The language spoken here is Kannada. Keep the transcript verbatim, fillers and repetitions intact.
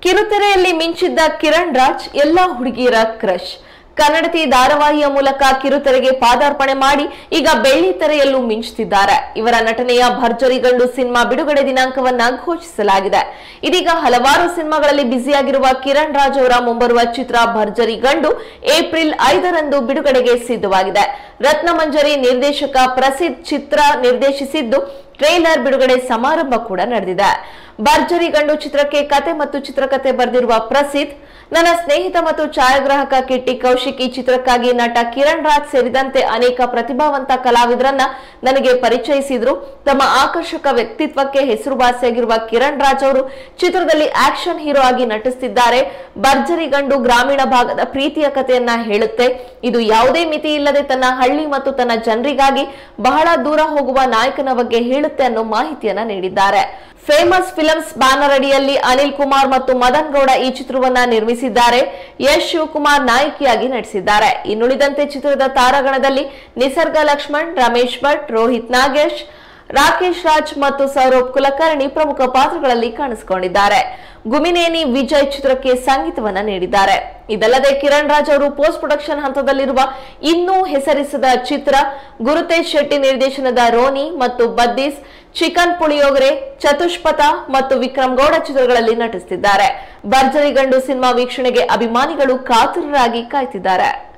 ಕಿರುತೆರೆಯಲ್ಲಿ ಮಿಂಚಿದ್ದ ಕಿರಣ್ ರಾಜ್ ಎಲ್ಲಾ ಹುಡುಗಿಯರ ಕ್ರಶ್. ಕನ್ನಡತಿ ಧಾರಾವಾಹಿಯ ಮೂಲಕ ಕಿರುತೆರೆಗೆ ಪಾದಾರ್ಪಣೆ ಮಾಡಿ ಈಗ ಬೆಳ್ಳಿ ತೆರೆಯಲ್ಲೂ ಮಿಂಚುತ್ತಿದ್ದಾರೆ. ಇವರ ನಟನೆಯ ಭರ್ಜರಿ ಗಂಡು ಸಿನಿಮಾ ಬಿಡುಗಡೆ ದಿನಾಂಕವನ್ನ ಘೋಷಿಸಲಾಗಿದೆ. ಇದೀಗ ಹಲವಾರು ಸಿನಿಮಾಗಳಲ್ಲಿ ಬ್ಯುಸಿಯಾಗಿರುವ ಕಿರಣ್ ರಾಜ್ ಅವರ ಮುಂಬರುವ ಚಿತ್ರ ಭರ್ಜರಿ ಗಂಡು ಏಪ್ರಿಲ್ ಐದರಂದು ಬಿಡುಗಡೆಗೆ ಸಿದ್ಧವಾಗಿದೆ. ರತ್ನಮಂಜರಿ ನಿರ್ದೇಶಕ ಪ್ರಸಿದ್ಧ ಚಿತ್ರ ನಿರ್ದೇಶಿಸಿದ್ದು ಟ್ರೇಲರ್ ಬಿಡುಗಡೆ ಸಮಾರಂಭ ಕೂಡ ನಡೆದಿದೆ. ಭರ್ಜರಿ ಗಂಡು ಚಿತ್ರಕ್ಕೆ ಕತೆ ಮತ್ತು ಚಿತ್ರಕಥೆ ಬರೆದಿರುವ ಪ್ರಸಿದ್ಧ, ನನ್ನ ಸ್ನೇಹಿತ ಮತ್ತು ಛಾಯಾಗ್ರಾಹಕ ಕಿಟ್ಟಿ ಕೌಶಿಕ್ ಈ ಚಿತ್ರಕ್ಕಾಗಿ ನಟ ಕಿರಣ್ ರಾಜ್ ಸೇರಿದಂತೆ ಅನೇಕ ಪ್ರತಿಭಾವಂತ ಕಲಾವಿದರನ್ನ ನನಗೆ ಪರಿಚಯಿಸಿದ್ರು. ತಮ್ಮ ಆಕರ್ಷಕ ವ್ಯಕ್ತಿತ್ವಕ್ಕೆ ಹೆಸರುವಾಸಿಯಾಗಿರುವ ಕಿರಣ್ ರಾಜ್ ಅವರು ಚಿತ್ರದಲ್ಲಿ ಆಕ್ಷನ್ ಹೀರೋ ಆಗಿ ನಟಿಸುತ್ತಿದ್ದಾರೆ. ಭರ್ಜರಿ ಗಂಡು ಗ್ರಾಮೀಣ ಭಾಗದ ಪ್ರೀತಿಯ ಕಥೆಯನ್ನ ಹೇಳುತ್ತೆ. ಇದು ಯಾವುದೇ ಮಿತಿ ಇಲ್ಲದೆ ತನ್ನ ಹಳ್ಳಿ ಮತ್ತು ತನ್ನ ಜನರಿಗಾಗಿ ಬಹಳ ದೂರ ಹೋಗುವ ನಾಯಕನ ಬಗ್ಗೆ ಹೇಳುತ್ತೆ ಅನ್ನೋ ಮಾಹಿತಿಯನ್ನ ನೀಡಿದ್ದಾರೆ. ಫೇಮಸ್ ಫಿಲ್ಮ್ಸ್ ಬ್ಯಾನರ್ ಅಡಿಯಲ್ಲಿ ಅನಿಲ್ ಕುಮಾರ್ ಮತ್ತು ಮದನ್ ಗೌಡ ಈ ಚಿತ್ರವನ್ನ ನಿರ್ಮಿಸಿದ್ದಾರೆ. ಯಶ್ ಶಿವಕುಮಾರ್ ನಾಯಕಿಯಾಗಿ ನಟಿಸಿದ್ದಾರೆ. ಇನ್ನುಳಿದಂತೆ ಚಿತ್ರದ ತಾರಾಗಣದಲ್ಲಿ ನಿಸರ್ಗ ಲಕ್ಷ್ಮಣ್, ರಮೇಶ್ ಭಟ್, ರೋಹಿತ್ ನಾಗೇಶ್, ರಾಕೇಶ್ ರಾಜ್ ಮತ್ತು ಸೌರಭ್ ಕುಲಕರ್ಣಿ ಪ್ರಮುಖ ಪಾತ್ರಗಳಲ್ಲಿ ಕಾಣಿಸಿಕೊಂಡಿದ್ದಾರೆ. ಗುಮಿನೇನಿ ವಿಜಯ್ ಚಿತ್ರಕ್ಕೆ ಸಂಗೀತವನ್ನ ನೀಡಿದ್ದಾರೆ. ಇದಲ್ಲದೆ ಕಿರಣ್ ರಾಜ್ ಅವರು ಪೋಸ್ಟ್ ಪ್ರೊಡಕ್ಷನ್ ಹಂತದಲ್ಲಿರುವ ಇನ್ನೂ ಹೆಸರಿಸದ ಚಿತ್ರ ಗುರುತೇಜ್ ಶೆಟ್ಟಿ ನಿರ್ದೇಶನದ ರೋನಿ ಮತ್ತು ಬದ್ದೀಸ್, ಚಿಕನ್ ಪುಳಿಯೋಗರೆ, ಚತುಷ್ಪಥ ಮತ್ತು ವಿಕ್ರಮ್ ಗೌಡ ಚಿತ್ರಗಳಲ್ಲಿ ನಟಿಸುತ್ತಿದ್ದಾರೆ. ಭರ್ಜರಿ ಗಂಡು ಸಿನಿಮಾ ವೀಕ್ಷಣೆಗೆ ಅಭಿಮಾನಿಗಳು ಕಾತುರರಾಗಿ ಕಾಯ್ತಿದ್ದಾರೆ.